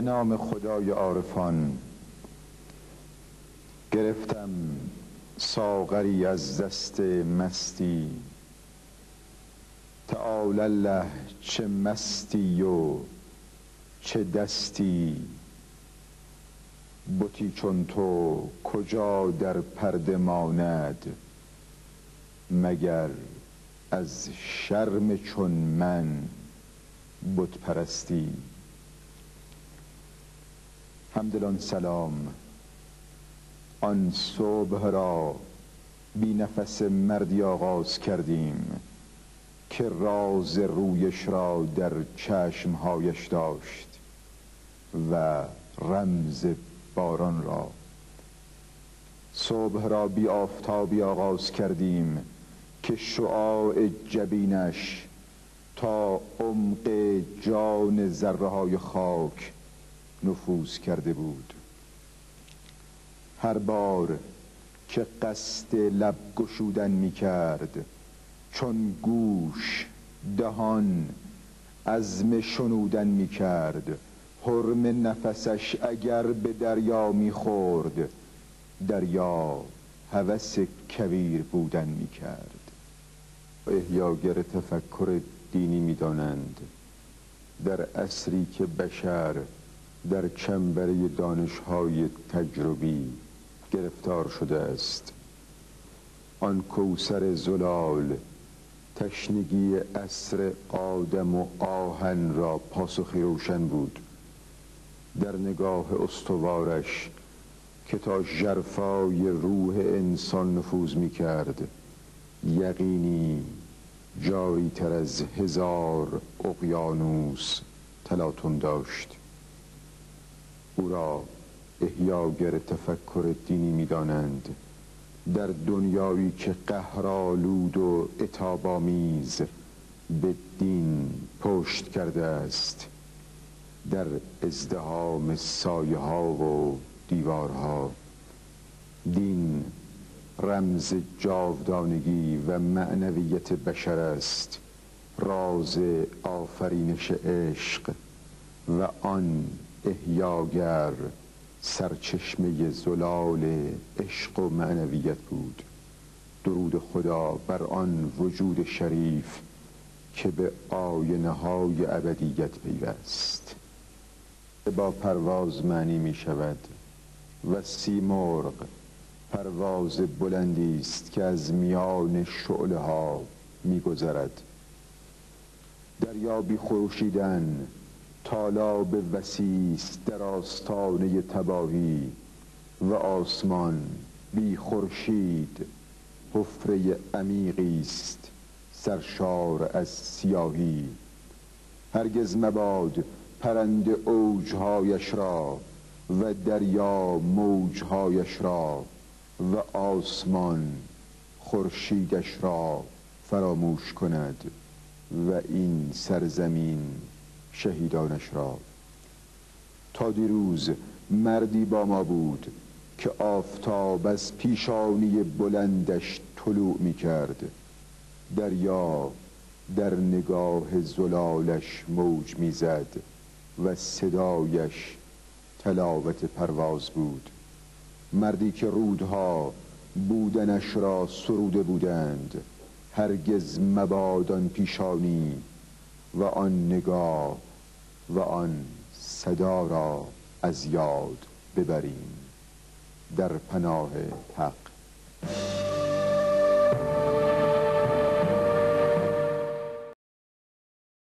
به نام خدای عارفان. گرفتم ساغری از دست مستی، تعالی الله چه مستی و چه دستی. بتی چون تو کجا در پرده ماند، مگر از شرم چون من بت پرستی. همدلان سلام، آن صبح را بی نفس مردی آغاز کردیم که راز رویش را در چشمهایش داشت و رمز باران را. صبح را بی آفتابی آغاز کردیم که شعاع جبینش تا عمق جان ذره های خاک نفوذ کرده بود. هر بار که قصد لب گشودن می کرد، چون گوش دهان عزم شنودن می کرد، حرم نفسش اگر به دریا می خورد، دریا هوس کویر بودن می کرد. احیاگر تفکر دینی می دانند در عصری که بشر در چنبره دانش‌های تجربی گرفتار شده است. آن کوثر زلال تشنگی عصر آدم و آهن را پاسخی روشن بود. در نگاه استوارش که تا ژرفای روح انسان نفوذ می کرد، یقینی جاری تر از 1000 اقیانوس تلاطم داشت. او را احیاگر تفکر دینی می دانند در دنیایی که قهرآلود و عتاب‌آمیز به دین پشت کرده است، در ازدحام سایه ها و دیوارها. دین رمز جاودانگی و معنویت بشر است، راز آفرینش عشق، و آن احیاگر سرچشمه زلال عشق و معنویت بود. درود خدا بر آن وجود شریف که به آینه های ابدیت پیوست. با پرواز معنی می شود و سیمرغ پرواز بلندی است که از میان شعله ها می گذرد. دریا بی خروشیدن تالاب وسیع است در آستانه تباهی، و آسمان بی خورشید حفره عمیقی است سرشار از سیاهی. هرگز مباد پرنده اوجهایش را و دریا موجهایش را و آسمان خورشیدش را فراموش کند و این سرزمین شهیدانش را. تا دیروز مردی با ما بود که آفتاب از پیشانی بلندش طلوع می کرد. دریا در نگاه زلالش موج می زد و صدایش تلاوت پرواز بود. مردی که رودها بودنش را سروده بودند. هرگز مباد آن پیشانی و آن نگاه و آن صدا را از یاد ببریم. در پناه حق.